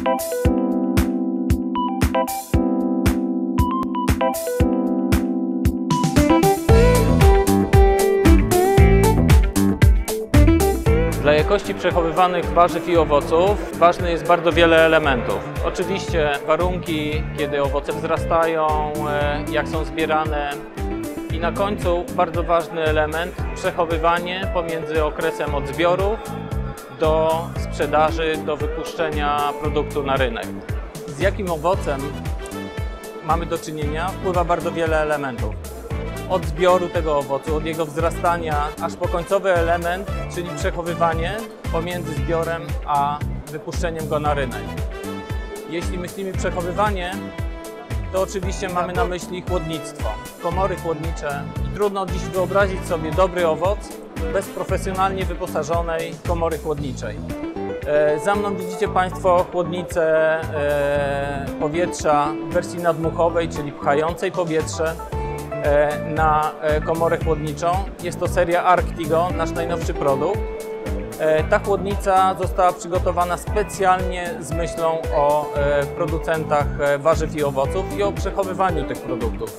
Dla jakości przechowywanych warzyw i owoców ważne jest bardzo wiele elementów. Oczywiście warunki, kiedy owoce wzrastają, jak są zbierane i na końcu bardzo ważny element przechowywanie pomiędzy okresem od zbiorów do sprzedaży, do wypuszczenia produktu na rynek. Z jakim owocem mamy do czynienia, wpływa bardzo wiele elementów. Od zbioru tego owocu, od jego wzrastania, aż po końcowy element, czyli przechowywanie pomiędzy zbiorem a wypuszczeniem go na rynek. Jeśli myślimy przechowywanie, to oczywiście mamy na myśli chłodnictwo, komory chłodnicze i trudno dziś wyobrazić sobie dobry owoc bez profesjonalnie wyposażonej komory chłodniczej. Za mną widzicie Państwo chłodnicę powietrza w wersji nadmuchowej, czyli pchającej powietrze na komorę chłodniczą. Jest to seria Arctigo, nasz najnowszy produkt. Ta chłodnica została przygotowana specjalnie z myślą o producentach warzyw i owoców i o przechowywaniu tych produktów.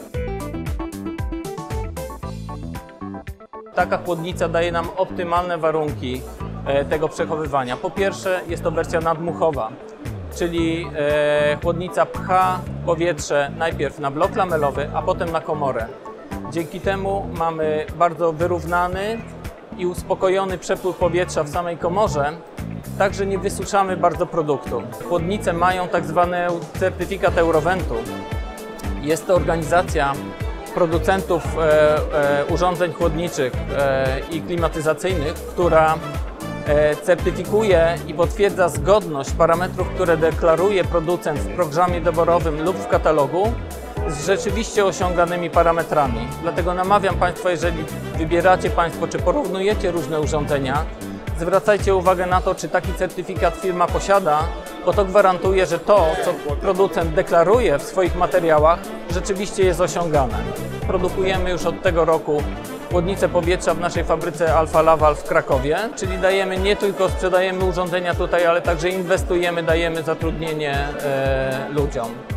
Taka chłodnica daje nam optymalne warunki tego przechowywania. Po pierwsze, jest to wersja nadmuchowa, czyli chłodnica pcha powietrze najpierw na blok lamelowy, a potem na komorę. Dzięki temu mamy bardzo wyrównany i uspokojony przepływ powietrza w samej komorze, także nie wysuszamy bardzo produktu. Chłodnice mają tak zwany certyfikat Euroventu. Jest to organizacja producentów urządzeń chłodniczych i klimatyzacyjnych, która certyfikuje i potwierdza zgodność parametrów, które deklaruje producent w programie doborowym lub w katalogu z rzeczywiście osiąganymi parametrami. Dlatego namawiam Państwa, jeżeli wybieracie Państwo, czy porównujecie różne urządzenia, zwracajcie uwagę na to, czy taki certyfikat firma posiada, bo to gwarantuje, że to, co producent deklaruje w swoich materiałach, rzeczywiście jest osiągane. Produkujemy już od tego roku chłodnicę powietrza w naszej fabryce Alfa Laval w Krakowie, czyli nie tylko sprzedajemy urządzenia tutaj, ale także inwestujemy, dajemy zatrudnienie ludziom.